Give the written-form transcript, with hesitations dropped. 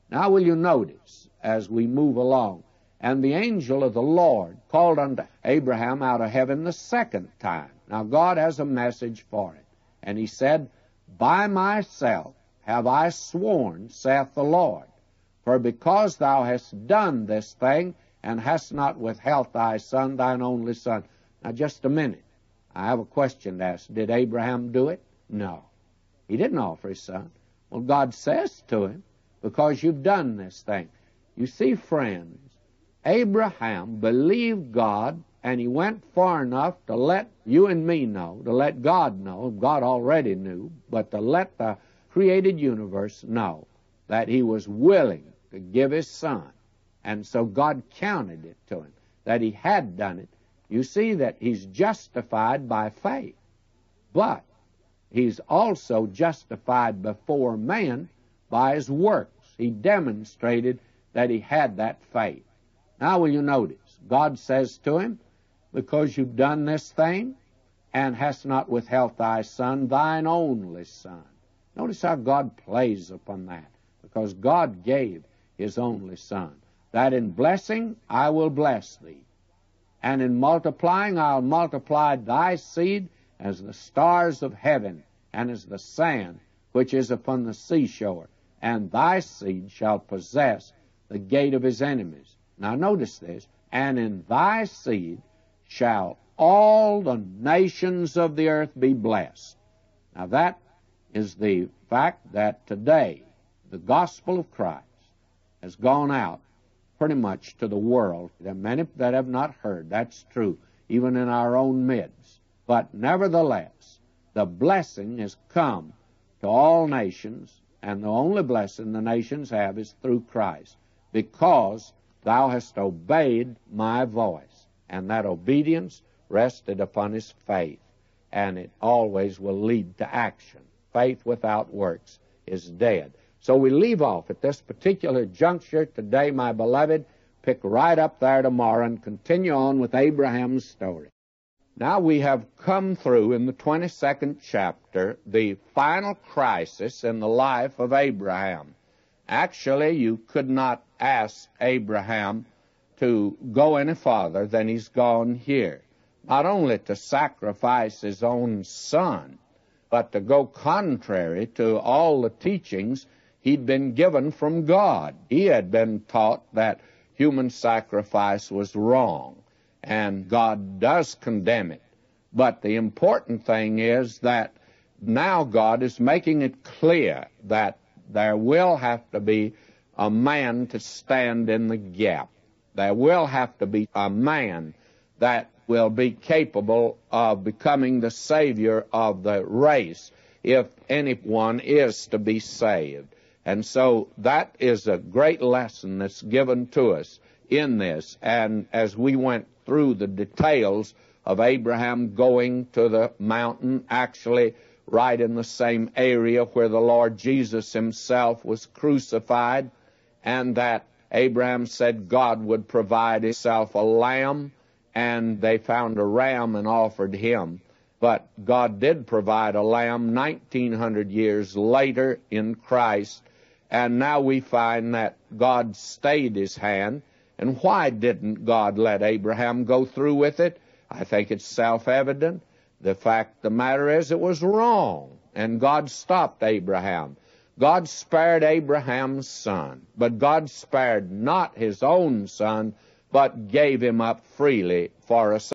Now will you notice as we move along, and the angel of the Lord called unto Abraham out of heaven the second time. Now God has a message for it. And he said, By myself have I sworn, saith the Lord, for because thou hast done this thing, and hast not withheld thy son, thine only son. Now just a minute. I have a question to ask. Did Abraham do it? No. He didn't offer his son. Well, God says to him, because you've done this thing. You see, friends, Abraham believed God, and he went far enough to let you and me know, to let God know, God already knew, but to let the created universe know that he was willing to give his son. And so God counted it to him, that he had done it. You see that he's justified by faith, but he's also justified before man by his works. He demonstrated that he had that faith. Now will you notice, God says to him, because you've done this thing, and hast not withheld thy son, thine only son. Notice how God plays upon that, because God gave his only son, that in blessing I will bless thee, and in multiplying I'll multiply thy seed as the stars of heaven, and as the sand which is upon the seashore, and thy seed shall possess the gate of his enemies. Now notice this, and in thy seed shall all the nations of the earth be blessed. Now that is the fact that today the gospel of Christ has gone out pretty much to the world. There are many that have not heard. That's true, even in our own midst. But nevertheless, the blessing has come to all nations, and the only blessing the nations have is through Christ, because thou hast obeyed my voice. And that obedience rested upon his faith, and it always will lead to action. Faith without works is dead. So we leave off at this particular juncture today, my beloved. Pick right up there tomorrow and continue on with Abraham's story. Now we have come through in the 22nd chapter the final crisis in the life of Abraham. Actually, you could not ask Abraham to go any farther than he's gone here. Not only to sacrifice his own son, but to go contrary to all the teachings he'd been given from God. He had been taught that human sacrifice was wrong, and God does condemn it. But the important thing is that now God is making it clear that there will have to be a man to stand in the gap. There will have to be a man that will be capable of becoming the Savior of the race if anyone is to be saved. And so that is a great lesson that's given to us in this. And as we went through the details of Abraham going to the mountain, actually right in the same area where the Lord Jesus himself was crucified, and that Abraham said God would provide himself a lamb, and they found a ram and offered him. But God did provide a lamb 1900 years later in Christ, and now we find that God stayed his hand. And why didn't God let Abraham go through with it? I think it's self-evident. The fact of the matter is it was wrong, and God stopped Abraham. God spared Abraham's son, but God spared not his own son, but gave him up freely for us.